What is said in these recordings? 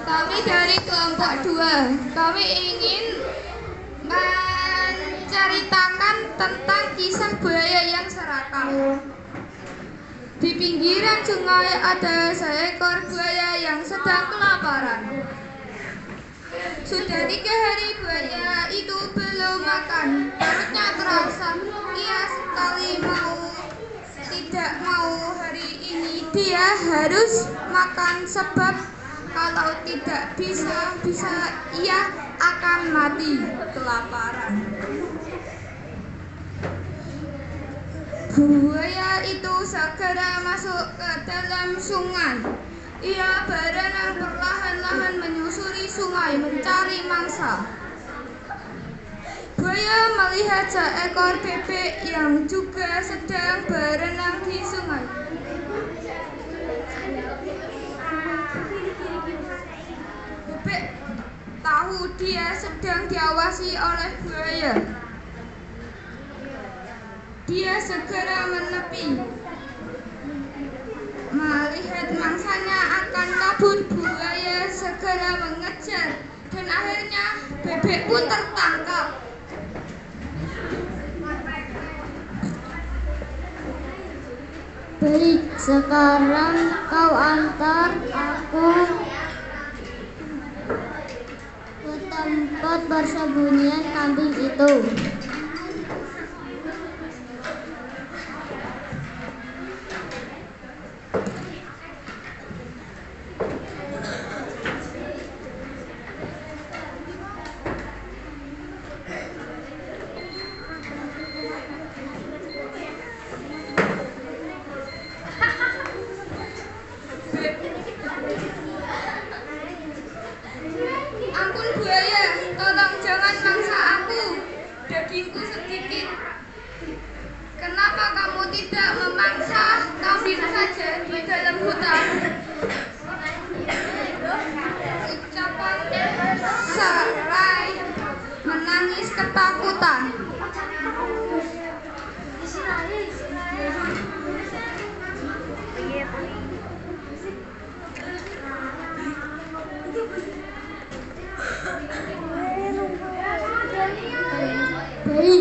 Kami dari kelompok 2, kami ingin menceritakan tentang kisah buaya yang serakah. Di pinggiran sungai ada seekor buaya yang sedang kelaparan. Sudah 3 hari buaya itu belum makan, perutnya terasa. Ia sekali tidak mau hari ini dia harus makan sebab kalau tidak bisa ia akan mati kelaparan. Buaya itu segera masuk ke dalam sungai. Ia berenang perlahan-lahan menyusuri sungai mencari mangsa. Buaya melihat seekor bebek yang juga sedang berenang di sungai. Bebek tahu dia sedang diawasi oleh buaya. Dia segera menepi. Melihat mangsanya akan kabur, buaya segera mengejar dan akhirnya bebek pun tertangkap. Baik, sekarang kau antar aku ke tempat persembunyian kambing itu. Ampun buaya, tolong jangan mangsa aku. Dagingku sedikit. Kenapa kamu tidak memangsa kambing saja di dalam hutan? Ucapan Sarai menangis ketakutan. Baik.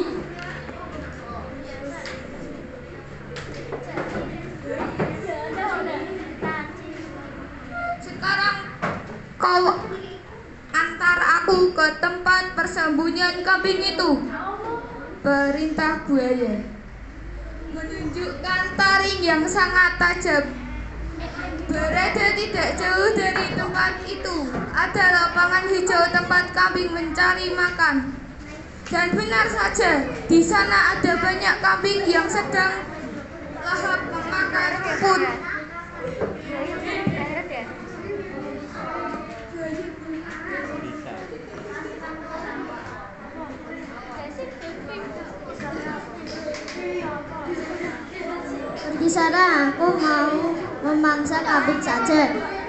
Sekarang kau antar aku ke tempat persembunyian kambing itu, perintah buaya. Menunjukkan taring yang sangat tajam. Berada tidak jauh dari tempat itu ada lapangan hijau tempat kambing mencari makan. Dan benar saja, di sana ada banyak kambing yang sedang lahap memakan rumput. Pergi sana, aku mau memangsa kambing saja.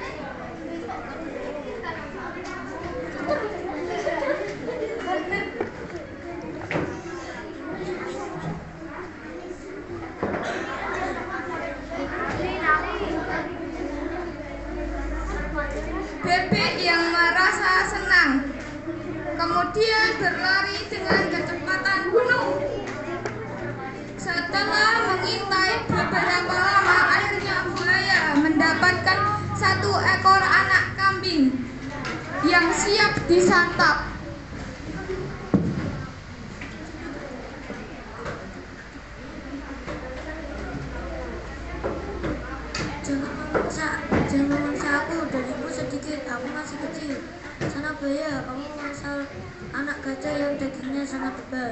Bebek yang merasa senang, kemudian berlari dengan kecepatan penuh. Setelah mengintai beberapa lama, akhirnya buaya mendapatkan 1 ekor anak kambing yang siap disantap. Jangan memangsa aku, dagingku sedikit, aku masih kecil. Sana buaya, kamu memangsa anak gajah yang dagingnya sangat tebal.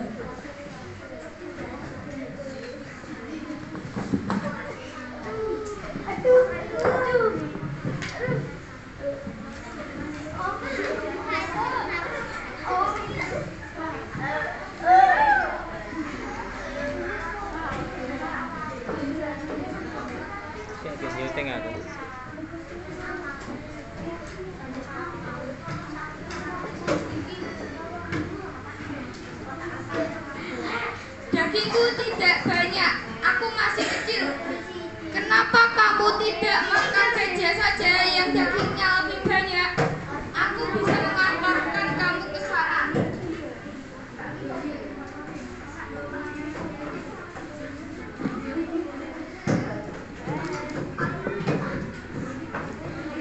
Dagingku tidak banyak, aku masih kecil. Kenapa kamu tidak makan gajah saja yang dagingnya lebih banyak?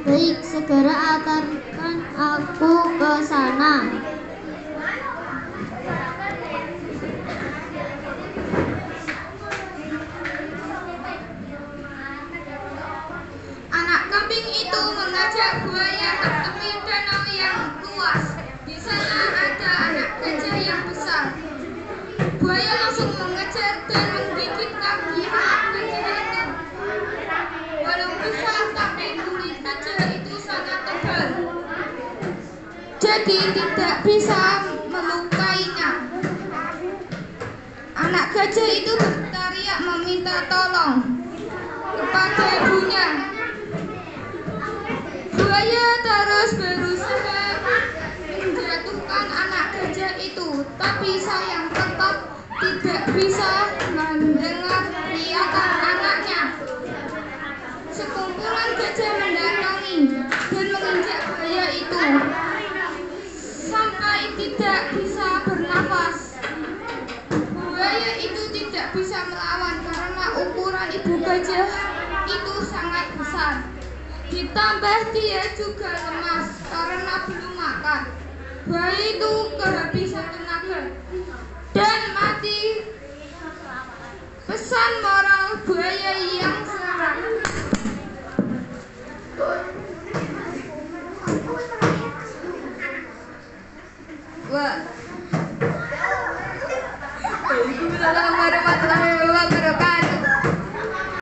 Baik, segera antarkan aku ke sana. Anak kambing itu mengajak buaya ke tepi danau yang luas. Di sana ada anak gajah yang besar. Buaya langsung mengejar dan menggigit kaki anak gajah itu. Walau besar, tapi kulit gajah itu sangat tebal, jadi tidak bisa melukainya. Anak gajah itu berteriak meminta tolong kepada ibunya. Buaya terus berusaha menjatuhkan anak gajah itu, tapi sayang tetap tidak bisa mendengar teriakan anaknya. Sekumpulan gajah mendatangi dan menginjak buaya itu sampai tidak bisa bernafas. Buaya itu tidak bisa melawan karena ukuran ibu gajah itu sangat besar. Ditambah dia juga lemas karena belum makan. Buaya itu kehabisan tenaga dan mati. Pesan moral buaya yang